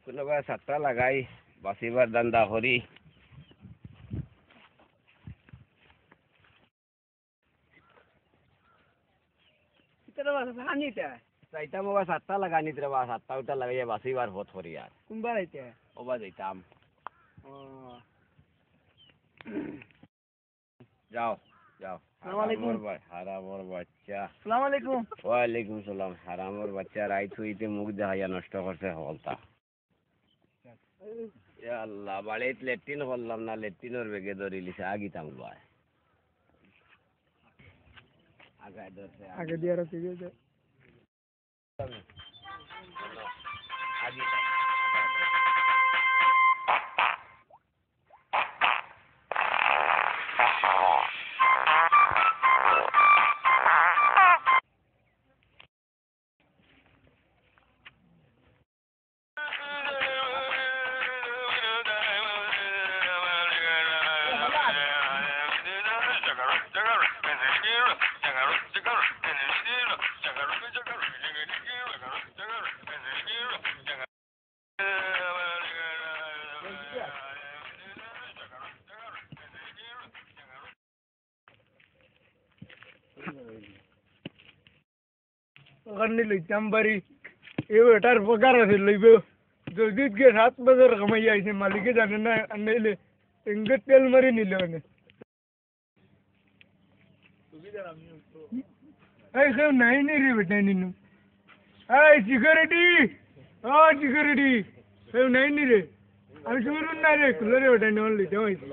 কোনোবা ছাত্তা লাগাই বাঁচিবার দান্দা করি। চাইতাম ওবা ছাত্তা লাগাই নিতে বা ছাত্তা উঠা লাগাইয়া বাঁচিবার পথ করি আর কোনবা যাইতে ওবা যাইতাম। যাও যাও। হারামর বাচ্চা। আসসালামু আলাইকুম। ওয়ালাইকুম সালাম। হারামর বাচ্চা রাইত হইতে মুখ দেখাইয়া নষ্ট করছে হলতা। আল্লাহ বাড়িত লেট্রিন করলাম না, লেট্রিনের বেগে ধরে লিছে আগিতাম লয় আগে দিয়ে রাখি গেছে ওখানে লইতাম বাড়ি এটার পকার আছে লইব যদি গে 7 বাজার কামাই আইছে মালিকে জানে না আনলে এঙ্গে তেল মারি নিল মানে এই কেউ নাই নি রে বেটা নিনু এই সিকিউরিটি ও সিকিউরিটি কেউ নাই নি রে আমি শুনুন না রে খুলে রে বেটা নিয়ে লইতাম আইছি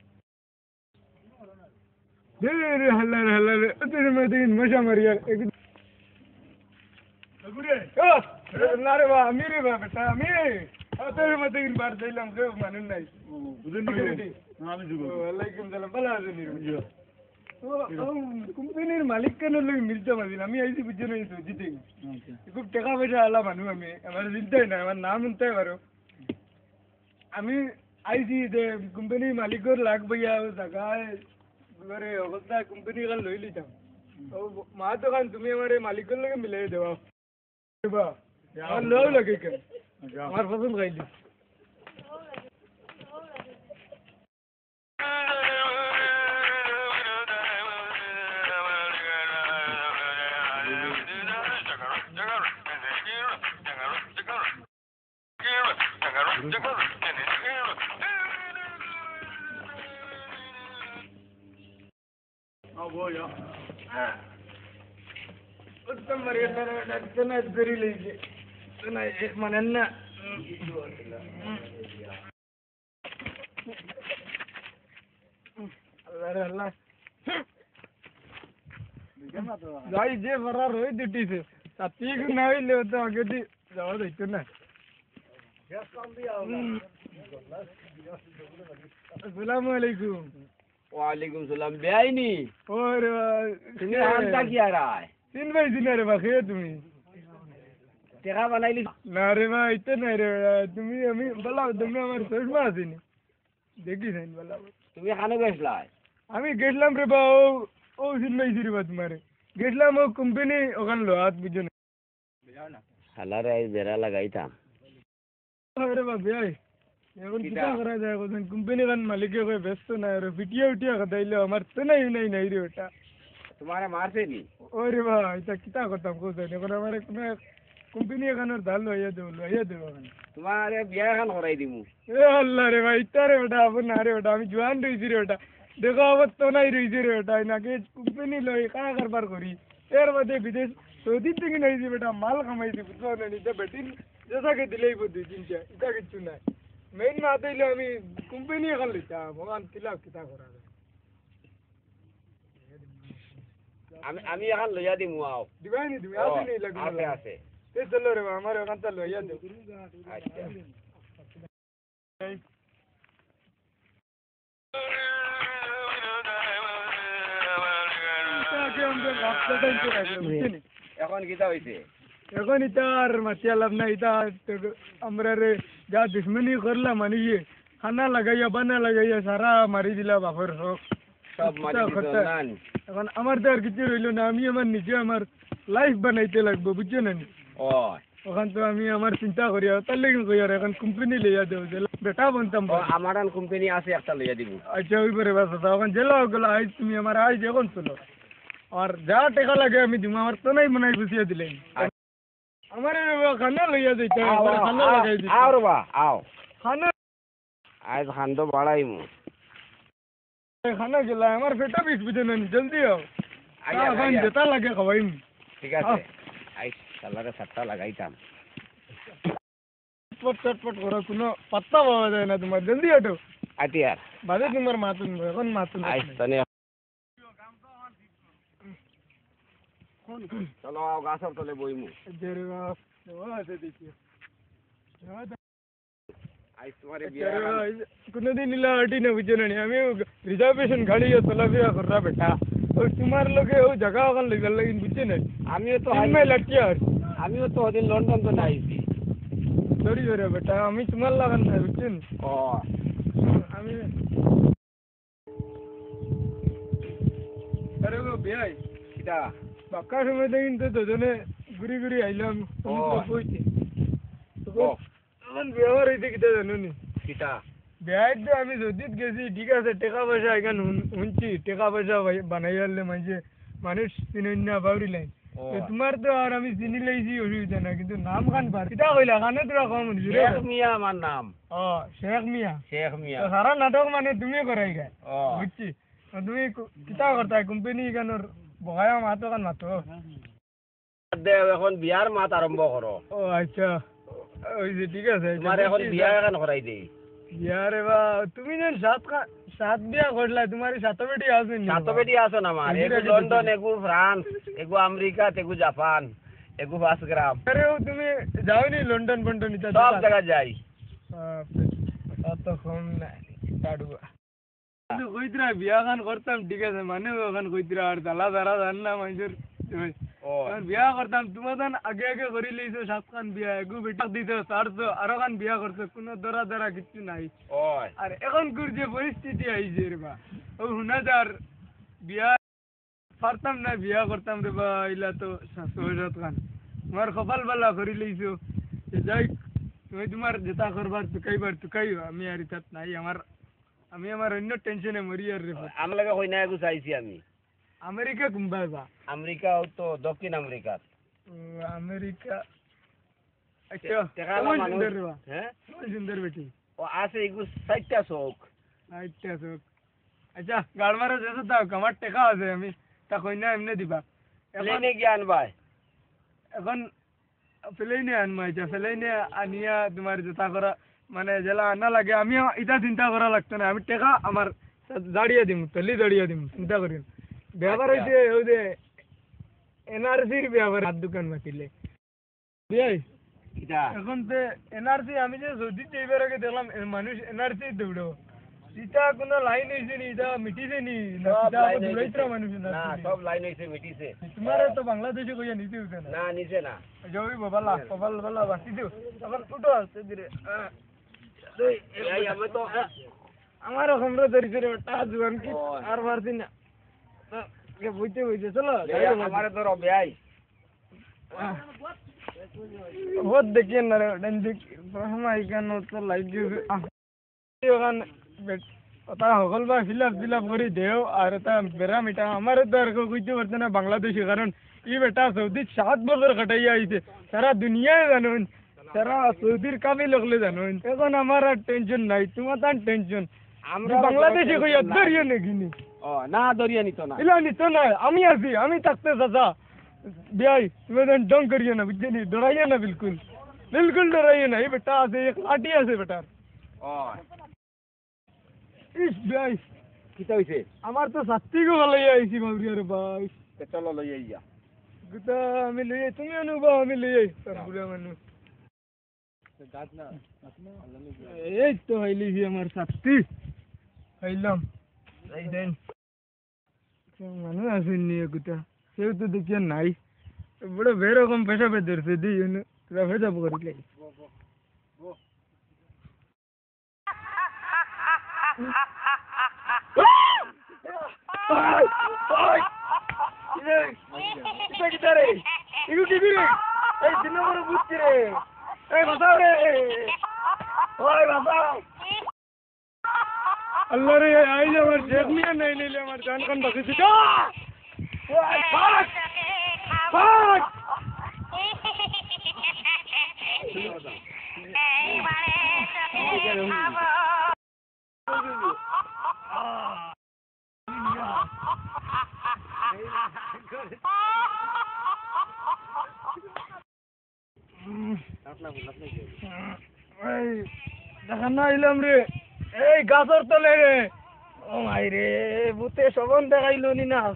রে হাল্লা হাল্লা রে তোর মধ্যে মশা মারি আর না রে বা আমি রে বা বেটা আমি তোর মধ্যে বার দিলাম কেউ মানুষ নাই ওয়ালাইকুম সালাম ভালো আছেন কোম্পানির মালিক কেন লোক মিলতে পারছিল আমি আইসি বুঝতে নাই জিতে খুব টাকা পয়সা আলা মানুষ আমি আমার চিন্তাই নাই আমার নাম শুনতে পারো আমি আইসি যে কোম্পানির মালিকের লাখ বইয়া জায়গায় এবারে অবস্থা কোম্পানি কাল লই লিতাম মা দোকান তুমি আমার মালিকের লগে মিলাই দেওয়া আমার লোক লাগে কেন আমার পছন্দ খাইলি उत्तम मर्यादा जरी लीजिए एक मनन्ना अल्लाह गाई जे फरार होई ड्यूटी से तीक नहीं ले तो आगे दी जाओ देखते ना अस्सलाम वालेकुम। वालेकुम सलाम। बेआईनी और तुम्हें हालता क्या रहा है? 3 भाई दिन रे बाकी तुम्ही टेका बनाइली ना रे बा इतने नहीं रे तुम्ही আমি বলা তুমি আমার চশমা আছে নি দেখি নাই বলা তুমি খানে গেছলা আমি গেছলাম রে বা ও সিনমাই সিরি বা তোমারে গেছলাম ও কোম্পানি ওখান লো হাত বুঝো না হালারে আই বেড়া লাগাইতাম আরে বা ভাই এখন কি করা যায় কোন কোম্পানি কান মালিকে কই ব্যস্ত না রে ভিডিও উঠিয়া কইলো আমার তো নাই নাই রে ওটা तुम्हारे मारते नी ওরে ভাই এটা কিতা করতাম কোথায় এখন আমার কোনো কোম্পানি এখানের ধাল লইয়া দেব तुम्हारे बिया खान कराई दिमु এ আল্লাহ রে ভাই তারে ওটা আপন না রে ওটা আমি জোয়ান রইছি রে ওটা দেখো আবার তো নাই রইছি রে ওটা নাকি কোম্পানি লই কা কারবার করি এর মধ্যে বিদেশ সৌদি থেকে নাইছি বেটা মাল কামাইছি বুঝছো না নিতে বেটিন যেটাকে দিলেই বুদ্ধি চিন্তা এটা কিছু নাই মেইন না দিলে আমি কোম্পানি এখন লইতাম ভগবান কিলা কিতা করা আমি এখন লইয়া দিমু আও দিবাই নি তুমি আসি নি লাগবে আছে আছে তে চলো রে আমার ওখান তা লইয়া দে আচ্ছা এখন কিতা হইছে এখন এটা আর মাছিয়া লাভ নাই এটা আমরা রে যা দুশ্মনী করলাম মানিয়ে খানা লাগাইয়া বানা লাগাইয়া সারা মারি দিলা বাপের হোক সব মারি দিলাম এখন আমার তো আর কিছু রইল না আমি আমার নিজে আমার লাইফ বানাইতে লাগবো বুঝছো না ও ওখান তো আমি আমার চিন্তা করি আর তার লেগে কই আর এখন কোম্পানি লইয়া দেব যে বেটা বনতাম আমার কোম্পানি আছে একটা লইয়া দিব। আচ্ছা ওই করে বাস ওখান জেলা গেল আইজ তুমি আমার আইজ এখন চলো আর যা টাকা লাগে আমি দিব আমার তো নাই মনে বুঝিয়ে দিলেন আমার খানা লইয়া দিতে খানা লাগাই দিতে আও রে বা আও খানা আজ খান্দ বাড়াইমু খানা গেলা আমার পেটা বিষ বুঝে নেন জলদি আও এখন যেটা লাগে খাওয়াইম ঠিক আছে আই সালারে সাতটা লাগাইতাম চটপট করো কোনো পাত্তা পাওয়া যায় না তোমার জলদি আটো আটিয়ার বাদে তোমার মাতুন এখন মাতুন আইস তনে চলো আও গাছর তলে বইমু জেরে বাপ আছে দেখি আইস তোমারে বিয়া কোনোদিন ইলা আটি না বুঝে না আমি রিজার্ভেশন গাড়ি চলাফেরা করা বেটা ওই তোমার লোকে ওই জায়গা ওখান লেগে লাগিন বুঝছে না আমিও তো আমি লাটিয়া আমিও তো ওদিন লন্ডন তো নাইছি ধরি ধরে বেটা আমি তোমার লাগান না বুঝছেন ও আমি আরে গো বিয়াই কিটা বাক্কা সময় দেখিন তো দুজনে ঘুরি ঘুরি আইলাম কইছি তখন ব্যবহার হইতে কিটা জানো নি কিটা বিয়াই তো আমি যদিত গেছি ঠিক আছে টাকা পয়সা এখান শুনছি টাকা পয়সা বানাই আনলে মানুষ চিনেন না বাউরি লাইন তোমার তো আর আমি চিনি লাইছি অসুবিধা না কিন্তু নাম খান পার কিটা কইলা কানে তোরা কম শেখ মিয়া আমার নাম ও শেখ মিয়া শেখ মিয়া সারা নাটক মানে তুমি করাই গায় ও বুঝছি তুমি কিতা করতা কোম্পানি এখানোর বগায়া মাতো কান মাতো দে এখন বিয়ার মাত আরম্ভ করো ও আচ্ছা ওই যে ঠিক আছে তোমার এখন বিয়া এখন করাই দেই বিয়া রে বা তুমি যেন সাত বিয়া করলা তোমার সাত বেটি আছে নি সাত বেটি আছো না আমার এগু লন্ডন এগু ফ্রান্স এগু আমেরিকা এগু জাপান এগু 5 গ্রাম আরে ও তুমি যাওনি লন্ডন বন্ডন ইতা সব জায়গা যাই অত কম নাই কাটুয়া কিন্তু কইতরা বিয়া খান করতাম ঠিক আছে মানে ওখান কইতরা আর জ্বালা ধারা জান না মানুষের ও বিয়া করতাম তোমার দান আগে আগে করি লইছো সাতখান বিয়া এগু বেটা দিতে চারশো আরো খান বিয়া করছো কোনো দরা দরা কিছু নাই ওই আর এখন কুর যে পরিস্থিতি আইছে রে বা ও হুনা যার বিয়া পারতাম না বিয়া করতাম রে বা ইলা তো সাত খান তোমার কপাল বালা করি লইছো যাই তুমি তোমার যেটা করবার তুকাই আমি আর ইতাত নাই আমি আমার অন্য টেনশনে মরি আর রে আমার লাগে কই না এগু চাইছি আমি আমেরিকা কুম্বাই বা আমেরিকা তো দক্ষিণ আমেরিকা আমেরিকা আচ্ছা টেকালা কেমন মানুষ সুন্দর রে বা হ্যাঁ কেমন সুন্দর বেটি ও আছে এগু 60টা চোখ আচ্ছা চোখ আচ্ছা গাড় মারা যেতে দাও আমার টেকা আছে আমি তা কই না এমনি দিবা প্লেনে জ্ঞান ভাই এখন প্লেনে আনমা আচ্ছা প্লেনে আনিয়া তোমার যেটা করা মানে জেলা আনা লাগে আমি এটা চিন্তা করা লাগতো না আমি টেকা আমার দাঁড়িয়ে দিম তলি দাঁড়িয়ে দিম চিন্তা করি ব্যবহার হইতে ওই যে এনআরসির ব্যবহার হাত দোকান মাতিলে কিটা এখন তো এনআরসি আমি যে যদি এইবার আগে দেখলাম মানুষ এনআরসি দৌড়ো এটা কোনো লাইন হয়েছে নি এটা মিটিছে নি মানুষ না সব লাইন হইছে মিটিছে তোমার তো বাংলাদেশে কইয়া নিতে হইছে না না নিছে না যাই বাবালা কপাল বালা বাসি দিও তখন উঠো আসতে দিরে এই আমি তো আমারও আমরা ধরেছে রে টা জুয়ান কি আর মারছি না বুঝতে বুঝতে চলো আমারে তো রবেই বহুত দেখিয়ে না রে দেখ আমার এখানে তো লাগি ওখানে ওটা সকল বা ফিল আপ করে দেও আর এটা বেড়া মিটা আমার তো আর কইতে পারছে না বাংলাদেশি কারণ ই বেটা সৌদি 7 বছর কাটাইয়া আইছে সারা দুনিয়ায় জানুন সারা সৌদির কামে লগলে জানুন এখন আমার আর টেনশন নাই তোমার তার টেনশন আমরা বাংলাদেশি কইয়া দরিয়ে নেগিনি ও না দরিয়া নিত না ইলা নিত না আমি আছি আমি থাকতে চাচা বিয়াই তুমি ডং করিও না বুঝলি নি ডরাইও না বিলকুল ডরাইও না এই বেটা আছে এক লাঠি আছে বেটার ও ইস বিয়াই কিটা হইছে আমার তো সাত্তি গো ভালো আইছি বাবুরি আরে ভাই চলো লই আইয়া গুতা আমি লই তুমি অনুভব আমি লই আই তোর বুড়া মানুষ এই তো হইলি আমার সাত্তি হইলাম এই দেন মানুষ আসেননি গুতা সেও তো দেখিয়া নাই বড় বেরকম পেশা ধরছে দিই তোরা ভেজা করি এই 3 নম্বরে বুঝছি রে এই বাঁচাও রে ওই বাঁচাও আল্লাহ রে আইজ আমার জেদ নিয়ে নেই নিলে আমার জান কান বাকি ছিল ওই ফাক ফাক দেখান না আইলাম রে এই গাছর তলে রে ও মাই রে ভূতে সবন দেখাইলো নি না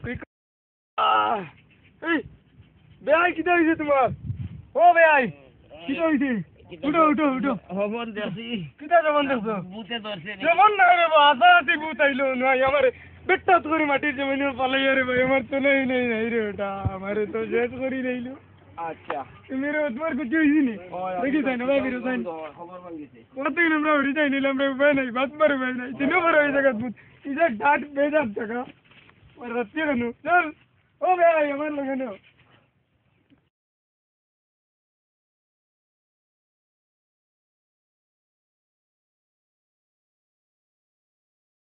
এই বেআই কিটা হইছে তোমার ও বেআই কিটা হইছে উঠো উঠো উঠো হবন দেখি কিটা জবন দেখছো ভূতে ধরছে নি। জবন না রে বা আশা আছি ভূত আইলো না আমার বেটা তোর মাটির জমিনে পালাই রে ভাই আমার তো নেই নেই নাই রে ওটা আমারে তো জেদ করি নেইলো আচ্ছা মেরে তোমার কিছু হইছে নি দেখি যাই না ভাই বিরো যাই খবর মাগিছে কতদিন আমরা উড়ি যাই নিলাম রে উপায় নাই বাদ পারে ভাই নাই 3 নম্বর ওই জায়গা ভূত ইজা ডাট বেজার জায়গা আর রাত্রি কেন চল ও ভাই আমার লগে